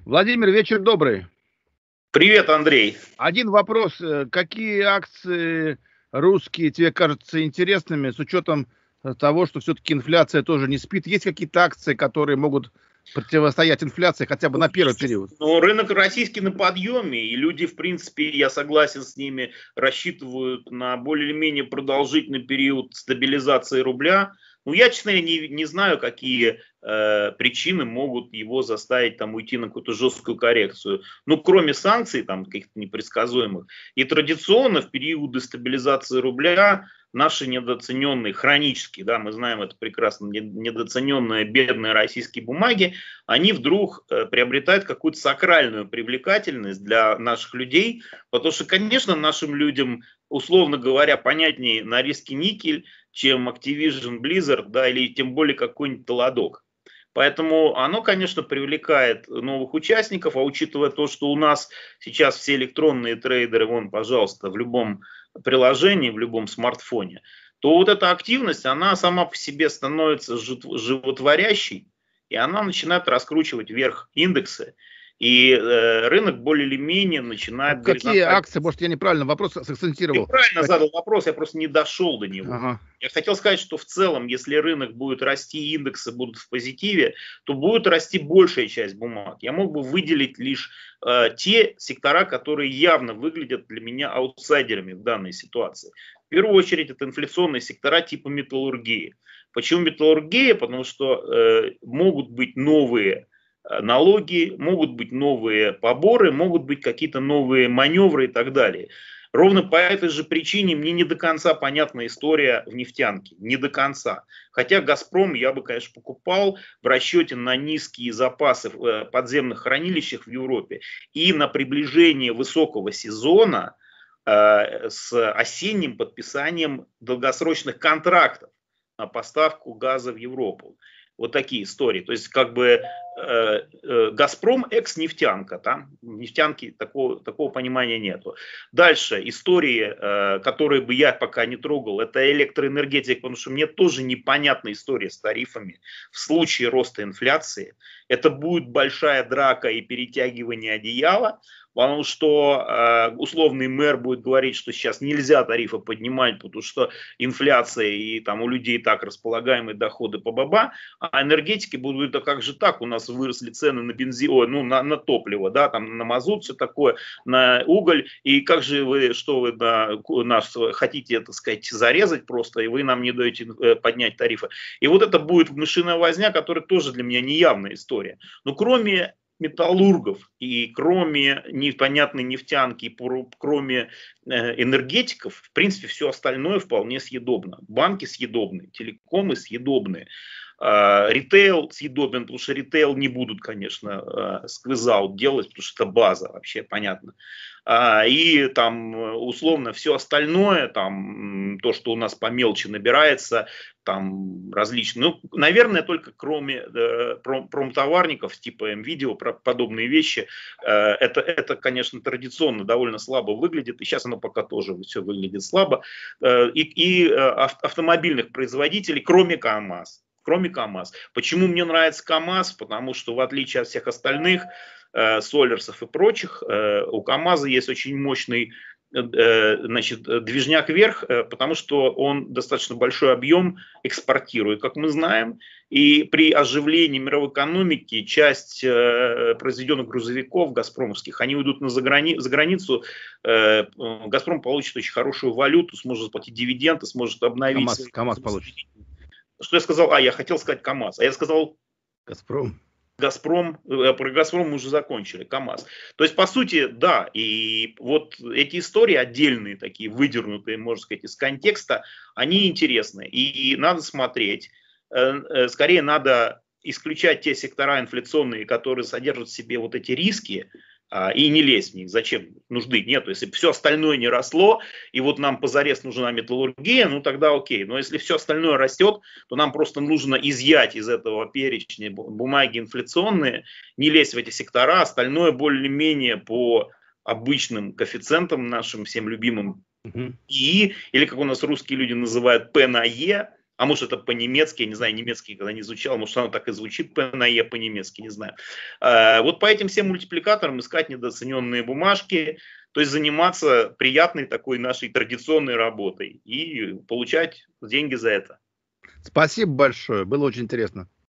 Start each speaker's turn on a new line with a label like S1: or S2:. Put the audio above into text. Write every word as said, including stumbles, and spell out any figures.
S1: Владимир, вечер добрый.
S2: Привет, Андрей.
S1: Один вопрос. э, Какие акции русские тебе кажутся интересными с учетом э, того, что все-таки инфляция тоже не спит? Есть какие-то акции, которые могут противостоять инфляции хотя бы
S2: Ну,
S1: на первый
S2: есть,
S1: период?
S2: но рынок российский на подъеме, и люди, в принципе, я согласен с ними, рассчитывают на более-менее продолжительный период стабилизации рубля. Ну, я, честно, не, не знаю, какие э, причины могут его заставить там уйти на какую-то жесткую коррекцию. Ну, кроме санкций, там, каких-то непредсказуемых. И традиционно в периоды стабилизации рубля наши недооцененные, хронические, да, мы знаем это прекрасно, недооцененные бедные российские бумаги, они вдруг э, приобретают какую-то сакральную привлекательность для наших людей, потому что, конечно, нашим людям, условно говоря, понятнее на риске никель, чем Activision Blizzard, да, или тем более какой-нибудь Ладок. Поэтому оно, конечно, привлекает новых участников, а учитывая то, что у нас сейчас все электронные трейдеры, вон, пожалуйста, в любом приложении, в любом смартфоне, то вот эта активность, она сама по себе становится животворящей, и она начинает раскручивать вверх индексы, и э, рынок более или менее
S1: А
S2: начинает
S1: какие
S2: горизонтально.
S1: акции, может, я неправильно вопрос
S2: Ты
S1: сакцентировал?
S2: правильно
S1: Как-
S2: задал вопрос, я просто не дошел до него.
S1: Ага.
S2: Я хотел сказать, что в целом, если рынок будет расти, индексы будут в позитиве, то будет расти большая часть бумаг. Я мог бы выделить лишь э, те сектора, которые явно выглядят для меня аутсайдерами в данной ситуации. В первую очередь это инфляционные сектора типа металлургии. Почему металлургия? Потому что э, могут быть новые э, налоги, могут быть новые поборы, могут быть какие-то новые маневры и так далее. Ровно по этой же причине мне не до конца понятна история в нефтянке. Не до конца. Хотя «Газпром» я бы, конечно, покупал в расчете на низкие запасы в подземных хранилищах в Европе и на приближение высокого сезона э, с осенним подписанием долгосрочных контрактов на поставку газа в Европу. Вот такие истории. То есть, как бы э, э, «Газпром» экс-нефтянка. Там в нефтянке такого, такого понимания нету. Дальше истории, э, которые бы я пока не трогал, это электроэнергетика, потому что мне тоже непонятна история с тарифами в случае роста инфляции. Это будет большая драка и перетягивание одеяла, потому что э, условный мэр будет говорить, что сейчас нельзя тарифы поднимать, потому что инфляция и там у людей так располагаемые доходы по баба, а энергетики будут, да как же так, у нас выросли цены на бензин, ой, ну на, на топливо, да, там на мазут, все такое, на уголь, и как же вы, что вы на, нас хотите, так сказать, зарезать просто, и вы нам не даете э, поднять тарифы. И вот это будет мышиная возня, которая тоже для меня неявная история. Но кроме металлургов и кроме непонятной нефтянки, и кроме э, энергетиков, в принципе, все остальное вполне съедобно. Банки съедобные, телекомы съедобные. Ритейл съедобен, потому что ритейл не будут, конечно, сквизаут делать, потому что это база, вообще понятно. И там условно все остальное, там то, что у нас по мелочи набирается, там различные, ну, наверное, только кроме э, пром, промтоварников типа МВидео, подобные вещи, э, это, это, конечно, традиционно довольно слабо выглядит, и сейчас оно пока тоже все выглядит слабо, э, и, и э, автомобильных производителей, кроме КАМАЗ. Кроме КАМАЗ. Почему мне нравится КАМАЗ? Потому что в отличие от всех остальных э, Солерсов и прочих, э, у КАМАЗа есть очень мощный э, значит, движняк вверх, э, потому что он достаточно большой объем экспортирует, как мы знаем. И при оживлении мировой экономики часть э, произведенных грузовиков газпромовских, они уйдут на заграни, за границу. Э, Газпром получит очень хорошую валюту, сможет заплатить дивиденды, сможет обновить
S1: КамАЗ,
S2: свои...
S1: КамАЗ получит.
S2: Что я сказал? А, я хотел сказать КамАЗ. А я сказал
S1: Газпром.
S2: Газпром. Про Газпром мы уже закончили. КамАЗ. То есть, по сути, да. И вот эти истории отдельные, такие выдернутые, можно сказать, из контекста, они интересны. И надо смотреть. Скорее надо исключать те сектора инфляционные, которые содержат в себе вот эти риски, и не лезть в них. Зачем? Нужды нет. Если все остальное не росло, и вот нам позарез нужна металлургия, ну тогда окей. Но если все остальное растет, то нам просто нужно изъять из этого перечня бумаги инфляционные, не лезть в эти сектора, остальное более-менее по обычным коэффициентам нашим всем любимым.
S1: Угу.
S2: И, или как у нас русские люди называют П на Е, а может это по-немецки, я не знаю, немецкий никогда не изучал, может оно так и звучит ПНЕ по-немецки, не знаю. Вот по этим всем мультипликаторам искать недооцененные бумажки, то есть заниматься приятной такой нашей традиционной работой и получать деньги за это.
S1: Спасибо большое, было очень интересно.